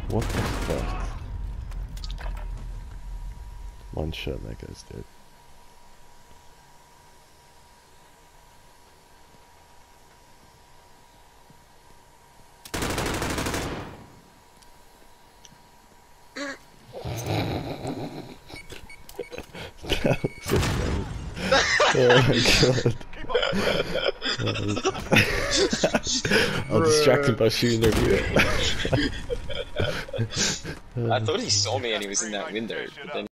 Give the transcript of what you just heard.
What the fuck? One shot, that guy's dead. That was amazing. Oh my god. I'll distract him by shooting their view. I thought he saw me and he was in that window, but then